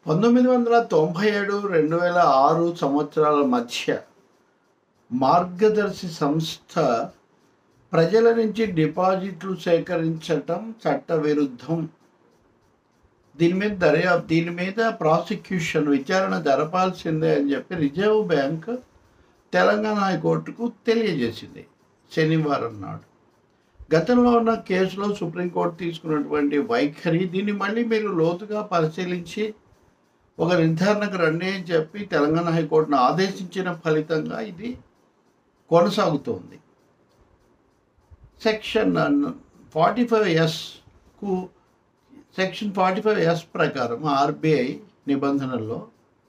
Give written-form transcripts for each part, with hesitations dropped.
1997, 2006 సంవత్సరాల మధ్య మార్గదర్శి సంస్థ ప్రజల నుంచి డిపాజిట్లు సేకరించటం చట్టవిరుద్ధం. దీని మీద ప్రాసిక్యూషన్ విచారణ జరపాల్సిందే అని చెప్పి రిజర్వ్ బ్యాంక్ తెలంగాణ హైకోర్టుకు తెలియజేసింది శనివారం నాడు. గతంలో ఉన్న కేసులో సుప్రీంకోర్టు తీసుకున్నటువంటి వైఖరి, దీన్ని మళ్ళీ మీరు లోతుగా పరిశీలించి ఒక నిర్ధారణకు రండి అని చెప్పి తెలంగాణ హైకోర్టును ఆదేశించిన ఫలితంగా ఇది కొనసాగుతోంది. సెక్షన్ 45(s)కు సెక్షన్ 45(s) ప్రకారం ఆర్బీఐ నిబంధనల్లో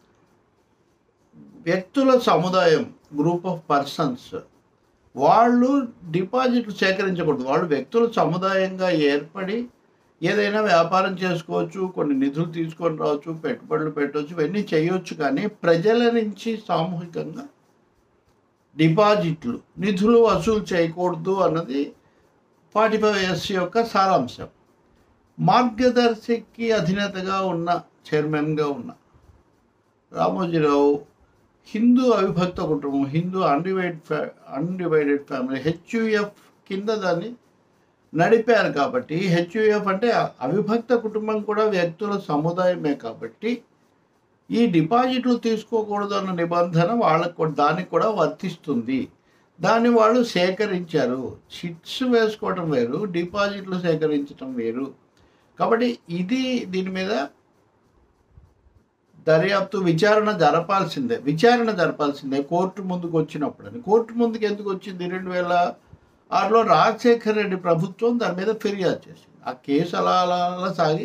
వ్యక్తుల సముదాయం, గ్రూప్ ఆఫ్ పర్సన్స్, వాళ్ళు డిపాజిట్లు సేకరించకూడదు. వాళ్ళు వ్యక్తుల సముదాయంగా ఏర్పడి ఏదైనా వ్యాపారం చేసుకోవచ్చు, కొన్ని నిధులు తీసుకొని రావచ్చు, పెట్టుబడులు పెట్టవచ్చు, ఇవన్నీ చేయవచ్చు. కానీ ప్రజల నుంచి సామూహికంగా డిపాజిట్లు, నిధులు వసూలు చేయకూడదు అన్నది 45(s) యొక్క సారాంశం. మార్గదర్శికి అధినేతగా ఉన్న, చైర్మన్గా ఉన్న రామోజీరావు హిందూ అవిభక్త కుటుంబం, హిందూ అన్డివైడెడ్ ఫ్యామిలీ HUF కింద దాన్ని నడిపారు. కాబట్టి HUF అంటే అవిభక్త కుటుంబం కూడా వ్యక్తుల సముదాయమే. కాబట్టి ఈ డిపాజిట్లు తీసుకోకూడదు అన్న నిబంధన దానికి కూడా వర్తిస్తుంది. దాన్ని వాళ్ళు సేకరించారు. చిట్స్ వేసుకోవటం వేరు, డిపాజిట్లు సేకరించడం వేరు. కాబట్టి దీని మీద దర్యాప్తు విచారణ జరపాల్సిందే కోర్టు ముందుకు వచ్చినప్పుడని. కోర్టు ముందుకు ఎందుకు వచ్చింది? 2006లో రాజశేఖర్ రెడ్డి ప్రభుత్వం దాని మీద ఫిర్యాదు చేసింది. ఆ కేసు అలా సాగి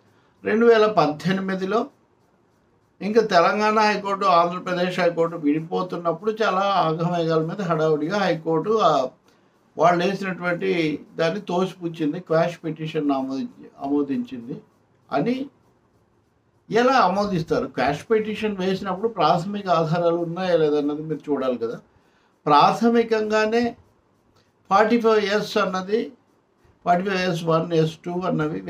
2018లో ఇంకా తెలంగాణ హైకోర్టు, ఆంధ్రప్రదేశ్ హైకోర్టు విడిపోతున్నప్పుడు చాలా ఆగమేఘాల మీద హడావుడిగా హైకోర్టు వాళ్ళు వేసినటువంటి దాన్ని తోసిపుచ్చింది, క్వాష్ పిటిషన్ ఆమోదించింది. అని ఎలా ఆమోదిస్తారు? క్వాష్ పిటిషన్ వేసినప్పుడు ప్రాథమిక ఆధారాలు ఉన్నాయా లేదన్నది మీరు చూడాలి కదా. ప్రాథమికంగానే 45(s) అన్నది 45(s)(1), S2 అన్నవి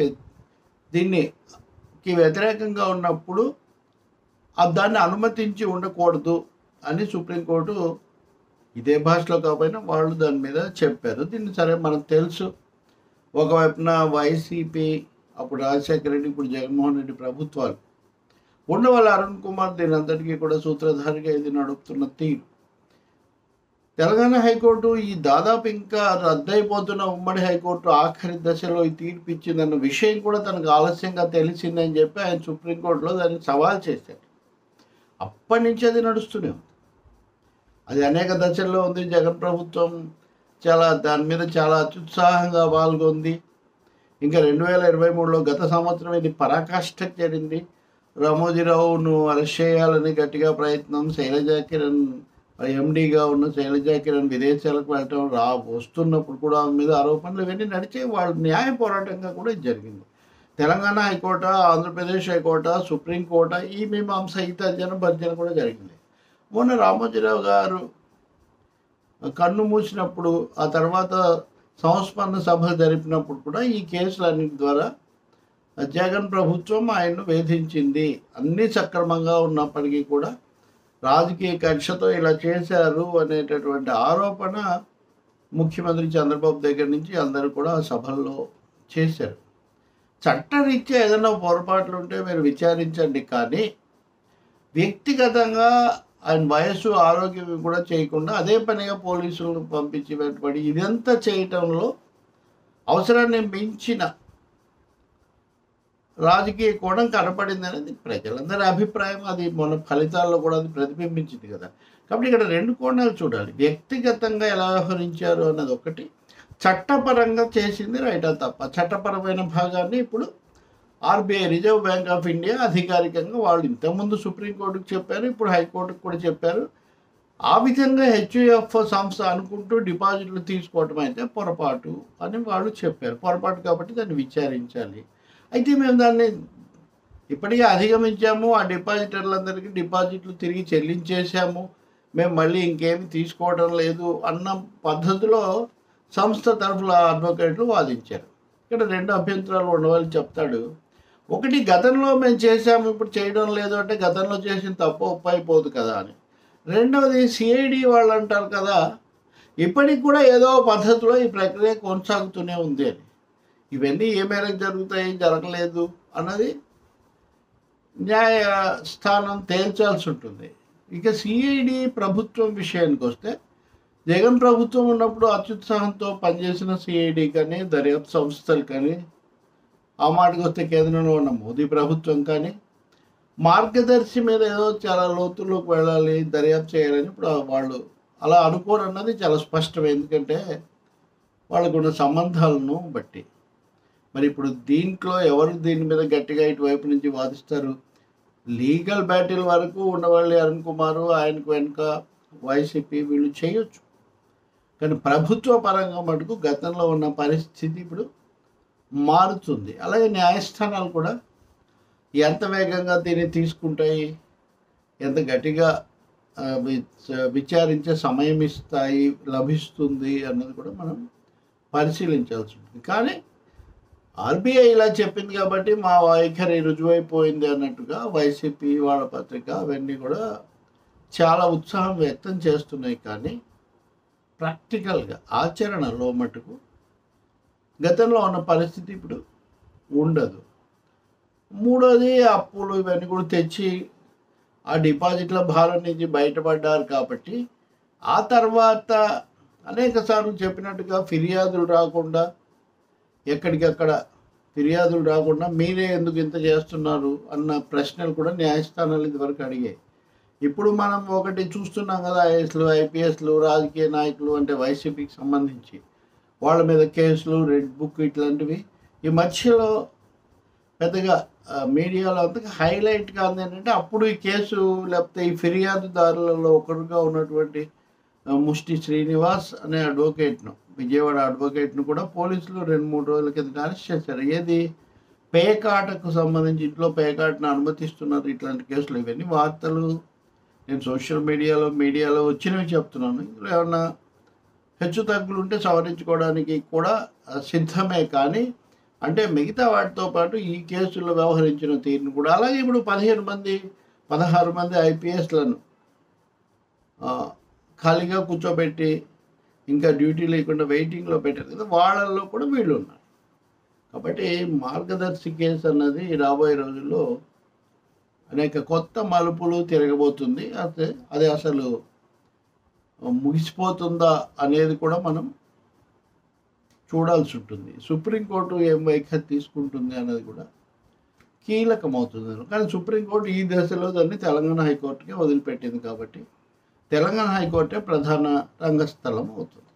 దీనికి వ్యతిరేకంగా ఉన్నప్పుడు దాన్ని అనుమతించి ఉండకూడదు అని సుప్రీంకోర్టు ఇదే భాషలో కాకపోయినా వాళ్ళు దాని మీద చెప్పారు. దీన్ని సరే మనకు తెలుసు. ఒకవైపున వైసీపీ, అప్పుడు రాజశేఖర రెడ్డి, ఇప్పుడు జగన్మోహన్ రెడ్డి ప్రభుత్వాలు ఉండవల్లి అరుణ్ కుమార్ దీని అంతటికీ కూడా సూత్రధారిగా ఇది నడుపుతున్న తీరు. తెలంగాణ హైకోర్టు ఈ దాదాపు ఇంకా రద్దయిపోతున్న ఉమ్మడి హైకోర్టు ఆఖరి దశలో ఈ తీర్పు ఇచ్చిందన్న విషయం కూడా తనకు ఆలస్యంగా తెలిసిందని చెప్పి ఆయన సుప్రీంకోర్టులో దాన్ని సవాల్ చేశారు. అప్పటి నుంచి అది నడుస్తూనే ఉంది. అది అనేక దశల్లో ఉంది. జగన్ ప్రభుత్వం దాని మీద చాలా అత్యుత్సాహంగా పాల్గొంది. ఇంకా 2023లో గత సంవత్సరం ఇది పరాకాష్ఠకు చేరింది. రామోజీరావును అరెస్ట్ చేయాలని గట్టిగా ప్రయత్నం, శైలజా కిరణ్ ఎండీగా ఉన్న శైలజా కిరణ్ విదేశాలకు వెళ్ళటం, వస్తున్నప్పుడు కూడా ఆమె మీద ఆరోపణలు ఇవన్నీ నడిచే వాళ్ళు న్యాయ పోరాటంగా కూడా ఇది జరిగింది. Telangana high court, Andhra Pradesh high court, supreme court ఈ మీమాంస ఈ భర్జన కూడా జరిగింది. మొన్న రామోజీరావు గారు కన్ను మూసినప్పుడు, ఆ తర్వాత సంస్మరణ సభలు జరిపినప్పుడు కూడా ఈ కేసులన్నిటి ద్వారా జగన్ ప్రభుత్వం ఆయన్ను వేధించింది. అన్నీ సక్రమంగా ఉన్నప్పటికీ కూడా రాజకీయ కక్షతో ఇలా చేశారు అనేటటువంటి ఆరోపణ ముఖ్యమంత్రి చంద్రబాబు దగ్గర నుంచి అందరూ కూడా ఆ సభల్లో చేశారు. చట్టరీత్యా ఏదైనా పొరపాట్లు ఉంటే మీరు విచారించండి, కానీ వ్యక్తిగతంగా ఆయన వయస్సు, ఆరోగ్యం కూడా చేయకుండా అదే పనిగా పోలీసులను పంపించి వెంటబడి ఇదంతా చేయటంలో అవసరాన్ని మించిన రాజకీయ కోణం కనపడింది అనేది ప్రజలందరి అభిప్రాయం. అది మన ఫలితాల్లో కూడా అది ప్రతిబింబించింది కదా. కాబట్టి ఇక్కడ రెండు కోణాలు చూడాలి. వ్యక్తిగతంగా ఎలా వ్యవహరించారు అన్నది ఒకటి, చట్టపరంగా చేసింది రైటా తప్ప. చట్టపరమైన భాగాన్ని ఇప్పుడు RBI, reserve bank of India అధికారికంగా వాళ్ళు ఇంతకుముందు సుప్రీంకోర్టుకు చెప్పారు, ఇప్పుడు హైకోర్టుకు కూడా చెప్పారు. ఆ విధంగా HUF సంస్థ అనుకుంటూ డిపాజిట్లు తీసుకోవటం అయితే పొరపాటు అని వాళ్ళు చెప్పారు. పొరపాటు కాబట్టి దాన్ని విచారించాలి. అయితే మేము దాన్ని ఇప్పటికే అధిగమించాము, ఆ డిపాజిటర్లందరికీ డిపాజిట్లు తిరిగి చెల్లించేశాము, మేము మళ్ళీ ఇంకేమి తీసుకోవడం లేదు అన్న పద్ధతిలో సంస్థ తరఫున అడ్వకేట్లు వాదించారు. ఇక్కడ రెండు అభ్యంతరాలు ఉండవని చెప్తాడు. ఒకటి గతంలో మేము చేసాము ఇప్పుడు చేయడం లేదు అంటే గతంలో చేసిన తప్పు ఒప్పు అయిపోదు కదా అని. రెండవది సిఐడి వాళ్ళు అంటారు కదా, ఇప్పటికి కూడా ఏదో పద్ధతిలో ఈ ప్రక్రియ కొనసాగుతూనే ఉంది అని. ఇవన్నీ ఏ మేరకు జరుగుతాయి, జరగలేదు అన్నది న్యాయస్థానం తేల్చాల్సి ఉంటుంది. ఇక సిఐడి ప్రభుత్వం విషయానికి వస్తే, జగన్ ప్రభుత్వం ఉన్నప్పుడు అత్యుత్సాహంతో పనిచేసిన సిఐడి కానీ, దర్యాప్తు సంస్థలు కానీ, ఆ మాటకు వస్తే కేంద్రంలో ఉన్న మోదీ ప్రభుత్వం కానీ, మార్గదర్శి మీద ఏదో చాలా లోతుల్లోకి వెళ్ళాలి, దర్యాప్తు చేయాలని ఇప్పుడు వాళ్ళు అలా అనుకోరు అన్నది చాలా స్పష్టం. ఎందుకంటే వాళ్ళకున్న సంబంధాలను బట్టి. మరి ఇప్పుడు దీంట్లో ఎవరు దీని మీద గట్టిగా ఇటువైపు నుంచి వాదిస్తారు? లీగల్ బ్యాటిల్ వరకు ఉండవాళ్ళు అరుణ్ కుమారు, ఆయనకు వెనుక వైసీపీ వీళ్ళు చేయొచ్చు. కానీ ప్రభుత్వ పరంగా మటుకు గతంలో ఉన్న పరిస్థితి ఇప్పుడు మారుతుంది. అలాగే న్యాయస్థానాలు కూడా ఎంత వేగంగా దీన్ని తీసుకుంటాయి, ఎంత గట్టిగా విచారించే సమయం ఇస్తాయి, లభిస్తుంది అన్నది కూడా మనం పరిశీలించాల్సి ఉంటుంది. కానీ ఆర్బీఐ ఇలా చెప్పింది కాబట్టి మా వైఖరి రుజువైపోయింది అన్నట్టుగా వైసీపీ వాళ్ళ పత్రిక అవన్నీ కూడా చాలా ఉత్సాహం వ్యక్తం చేస్తున్నాయి. కానీ ప్రాక్టికల్గా ఆచరణలో మటుకు గతంలో ఉన్న పరిస్థితి ఇప్పుడు ఉండదు. మూడోది అప్పులు ఇవన్నీ కూడా తెచ్చి ఆ డిపాజిట్ల భారం నుంచి బయటపడ్డారు కాబట్టి ఆ తర్వాత అనేక సార్లు చెప్పినట్టుగా ఫిర్యాదులు రాకుండా, ఎక్కడికక్కడ ఫిర్యాదులు రాకుండా మీరే ఎందుకు ఇంత చేస్తున్నారు అన్న ప్రశ్నలు కూడా న్యాయస్థానాలు ఇదివరకు అడిగాయి. ఇప్పుడు మనం ఒకటి చూస్తున్నాం కదా, ఐఏఎస్లు, ఐపీఎస్లు, రాజకీయ నాయకులు అంటే వైసీపీకి సంబంధించి వాళ్ళ మీద కేసులు, రెడ్ బుక్ ఇట్లాంటివి ఈ మధ్యలో పెద్దగా మీడియాలో అంతగా హైలైట్ కాదు. ఏంటంటే అప్పుడు ఈ కేసు లేకపోతే ఈ ఫిర్యాదుదారులలో ఒకరుగా ఉన్నటువంటి ముష్టి శ్రీనివాస్ అనే అడ్వకేట్ను, విజయవాడ అడ్వకేట్ను కూడా పోలీసులు 2-3 రోజుల కింద అరెస్ట్ చేశారు. ఏది పేకాటకు సంబంధించి, ఇంట్లో పేకాటను అనుమతిస్తున్నారు ఇట్లాంటి కేసులు. ఇవన్నీ వార్తలు నేను సోషల్ మీడియాలో వచ్చినవి చెప్తున్నాను. ఇందులో ఏమన్నా హెచ్చు తగ్గులు ఉంటే సవరించుకోవడానికి కూడా సిద్ధమే. కానీ అంటే మిగతా వాటితో పాటు ఈ కేసుల్లో వ్యవహరించిన తీరును కూడా, అలాగే ఇప్పుడు 16 మంది ఐపీఎస్లను ఖాళీగా కూర్చోబెట్టి ఇంకా డ్యూటీ లేకుండా వెయిటింగ్లో పెట్టారు కదా, వాళ్ళల్లో కూడా వీళ్ళు ఉన్నారు. కాబట్టి మార్గదర్శి కేసు అన్నది రాబోయే రోజుల్లో అనేక కొత్త మలుపులు తిరగబోతుంది. అది అసలు ముగిసిపోతుందా అనేది కూడా మనం చూడాల్సి ఉంటుంది. సుప్రీంకోర్టు ఏం వైఖరి తీసుకుంటుంది అన్నది కూడా కీలకమవుతుంది. కానీ సుప్రీంకోర్టు ఈ దశలో దాన్ని తెలంగాణ హైకోర్టుకే వదిలిపెట్టింది కాబట్టి తెలంగాణ హైకోర్టే ప్రధాన రంగస్థలం అవుతుంది.